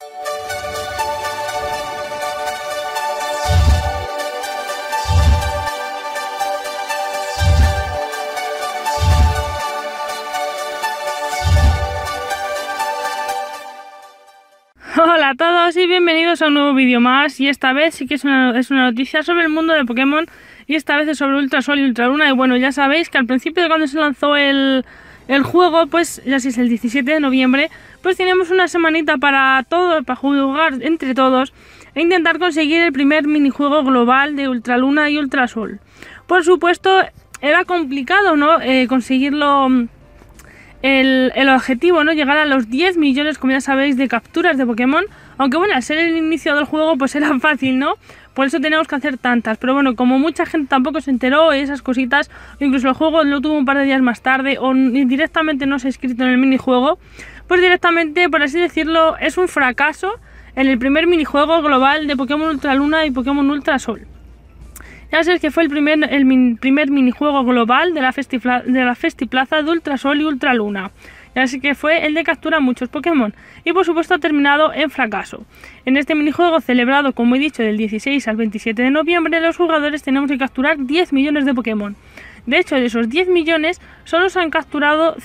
Hola a todos y bienvenidos a un nuevo vídeo más, y esta vez sí que es una noticia sobre el mundo de Pokémon, y esta vez es sobre Ultrasol y Ultraluna. Y bueno, ya sabéis que al principio de cuando se lanzó el juego, pues ya si es el 17 de noviembre, pues tenemos una semanita para jugar entre todos e intentar conseguir el primer minijuego global de Ultraluna y Ultrasol. Por supuesto, era complicado, ¿no? Conseguirlo. El objetivo, ¿no? Llegar a los 10 millones, como ya sabéis, de capturas de Pokémon. Aunque bueno, al ser el inicio del juego, pues era fácil, ¿no? Por eso tenemos que hacer tantas. Pero bueno, como mucha gente tampoco se enteró de esas cositas, o incluso el juego lo tuvo un par de días más tarde, o directamente no se ha inscrito en el minijuego, pues directamente, por así decirlo, es un fracaso en el primer minijuego global de Pokémon Ultraluna y Pokémon Ultrasol. Ya sabéis que fue el primer minijuego global de la Festiplaza de Ultrasol y Ultraluna. Ya sé que fue el de capturar muchos Pokémon y por supuesto ha terminado en fracaso. En este minijuego celebrado, como he dicho, del 16 al 27 de noviembre, los jugadores tenemos que capturar 10 millones de Pokémon. De hecho, de esos 10 millones, solo se han capturado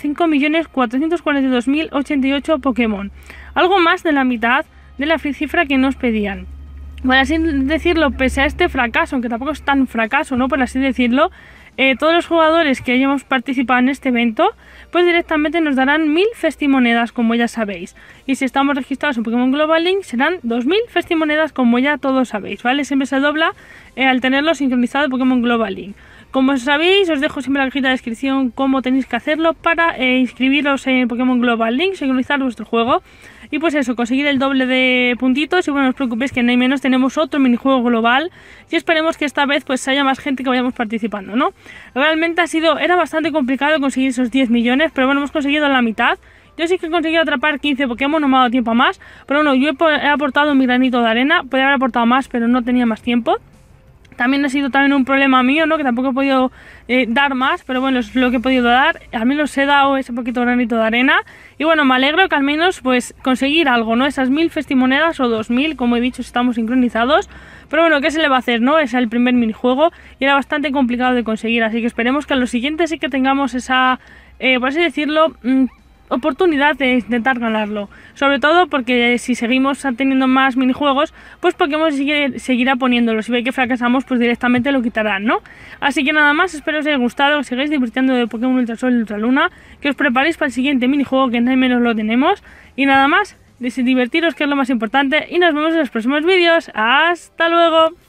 5.442.088 Pokémon. Algo más de la mitad de la cifra que nos pedían. Por así decirlo, pese a este fracaso, aunque tampoco es tan fracaso, ¿no? Por así decirlo, todos los jugadores que hayamos participado en este evento, pues directamente nos darán 1000 Festimonedas, como ya sabéis. Y si estamos registrados en Pokémon Global Link, serán 2000 Festimonedas, como ya todos sabéis, ¿vale? Siempre se dobla al tenerlo sincronizado en Pokémon Global Link. Como sabéis, os dejo siempre en la cajita de descripción cómo tenéis que hacerlo para inscribiros en Pokémon Global Link, sincronizar vuestro juego. Y pues eso, conseguir el doble de puntitos. Y bueno, no os preocupéis que no hay menos, tenemos otro minijuego global. Y esperemos que esta vez pues haya más gente que vayamos participando, ¿no? Realmente era bastante complicado conseguir esos 10 millones, pero bueno, hemos conseguido la mitad. Yo sí que he conseguido atrapar 15 Pokémon, no me ha dado tiempo a más. Pero bueno, yo he aportado mi granito de arena, podría haber aportado más, pero no tenía más tiempo. También ha sido un problema mío, ¿no? Que tampoco he podido dar más, pero bueno, es lo que he podido dar. Al menos he dado ese poquito granito de arena. Y bueno, me alegro que al menos pues conseguir algo, ¿no? Esas 1000 Festimonedas o 2000, como he dicho, estamos sincronizados. Pero bueno, ¿qué se le va a hacer, no? Es el primer minijuego y era bastante complicado de conseguir. Así que esperemos que a los siguientes sí que tengamos esa, por así decirlo, oportunidad de intentar ganarlo, sobre todo porque si seguimos teniendo más minijuegos, pues Pokémon seguirá poniéndolos. Si ve que fracasamos, pues directamente lo quitarán, ¿no? Así que nada más, espero os haya gustado, que sigáis divirtiendo de Pokémon Ultrasol y Ultraluna, que os preparéis para el siguiente minijuego, que no hay menos lo tenemos, y nada más, divertiros, que es lo más importante, y nos vemos en los próximos vídeos. ¡Hasta luego!